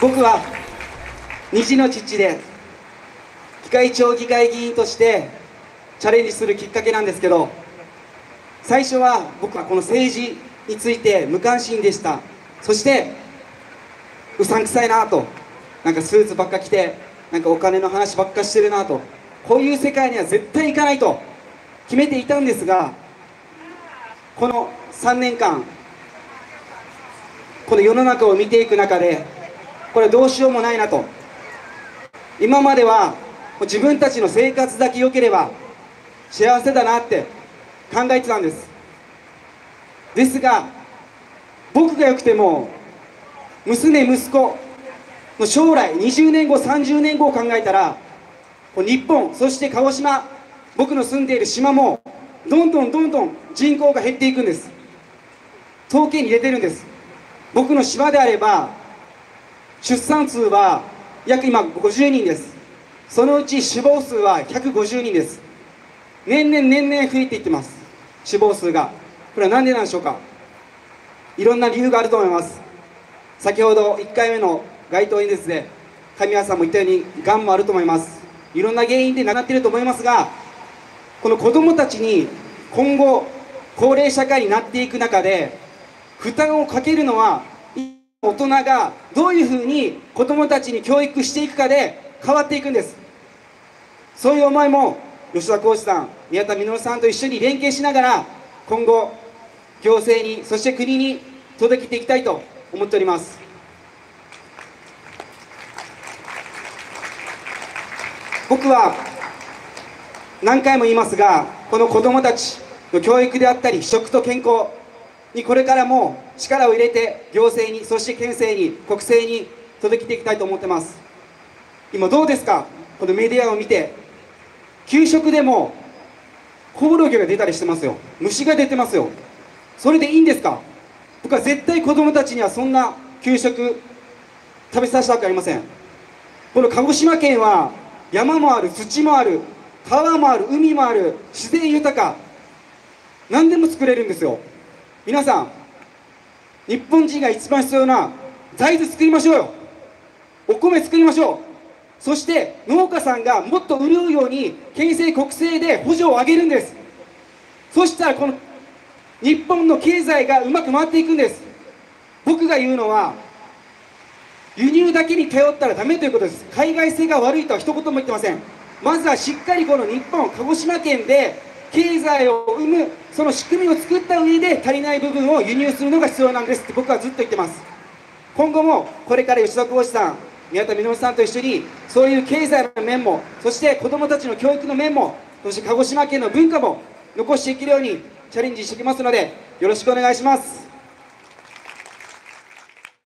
僕は虹の父で議会町議会議員としてチャレンジするきっかけなんですけど、最初は僕はこの政治について無関心でした。そしてうさんくさいなと、なんかスーツばっか着て、なんかお金の話ばっかしてるなと、こういう世界には絶対行かないと決めていたんですが、この3年間この世の中を見ていく中で、これどうしようもないなと。今までは自分たちの生活だけ良ければ幸せだなって考えてたんです。ですが、僕が良くても娘息子の将来20年後30年後を考えたら、日本、そして鹿児島、僕の住んでいる島もどんどん人口が減っていくんです。統計に出てるんです。僕の島であれば出産数は約今50人です。そのうち死亡数は150人です。年々増えていってます、死亡数が。これは何でなんでしょうか。いろんな理由があると思います。先ほど1回目の街頭演説で神谷さんも言ったように、がんもあると思います。いろんな原因で亡くなっていると思いますが、この子どもたちに今後高齢社会になっていく中で負担をかけるのは、大人がどういうふうに子どもたちに教育していくかで変わっていくんです。そういう思いも吉田浩司さん、宮田稔さんと一緒に連携しながら、今後行政に、そして国に届けていきたいと思っております。僕は何回も言いますが、この子どもたちの教育であったり食と健康にこれからも力を入れて、行政に、そして県政に、国政に届けていきたいと思ってます。今どうですか、このメディアを見て、給食でもコオロギが出たりしてますよ。虫が出てますよ。それでいいんですか。僕は絶対子どもたちにはそんな給食食べさせたくありません。この鹿児島県は山もある、土もある、川もある、海もある、自然豊か、何でも作れるんですよ。皆さん、日本人が一番必要な大豆作りましょうよ。お米作りましょう。そして農家さんがもっと潤うように県政国政で補助を上げるんです。そしたらこの日本の経済がうまく回っていくんです。僕が言うのは、輸入だけに頼ったらダメということです。海外製が悪いとは一言も言ってません。まずはしっかりこの日本、鹿児島県で経済を生む、その仕組みを作った上で足りない部分を輸入するのが必要なんですって僕はずっと言ってます。今後もこれから吉田浩司さん、宮田稔さんと一緒に、そういう経済の面も、そして子どもたちの教育の面も、そして鹿児島県の文化も残していけるようにチャレンジしていきますので、よろしくお願いします。